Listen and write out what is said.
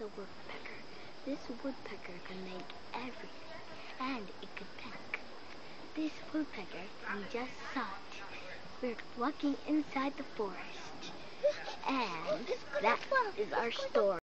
woodpecker. This woodpecker can make everything, and it could peck. This woodpecker, we just saw it. We're walking inside the forest, and that is our story.